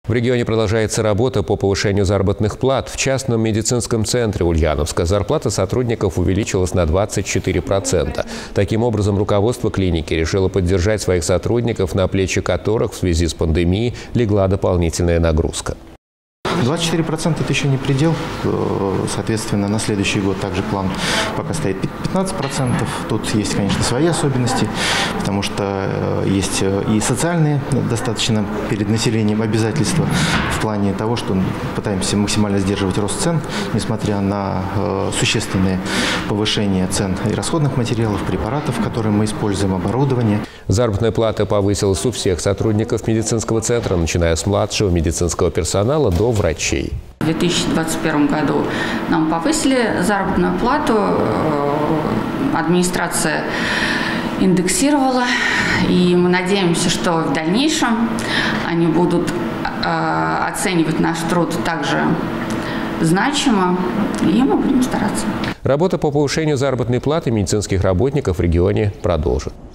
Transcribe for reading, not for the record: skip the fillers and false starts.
В регионе продолжается работа по повышению заработных плат. В частном медицинском центре Ульяновска зарплата сотрудников увеличилась на 24%. Таким образом, руководство клиники решило поддержать своих сотрудников, на плечи которых в связи с пандемией легла дополнительная нагрузка. 24% это еще не предел, соответственно, на следующий год также план пока стоит 15%. Тут есть, конечно, свои особенности, потому что есть и социальные достаточно перед населением обязательства в плане того, что пытаемся максимально сдерживать рост цен, несмотря на существенное повышение цен и расходных материалов, препаратов, которые мы используем, оборудования. Заработная плата повысилась у всех сотрудников медицинского центра, начиная с младшего медицинского персонала до врачей. В 2021 году нам повысили заработную плату, администрация индексировала, и мы надеемся, что в дальнейшем они будут оценивать наш труд также значимо, и мы будем стараться. Работа по повышению заработной платы медицинских работников в регионе продолжит.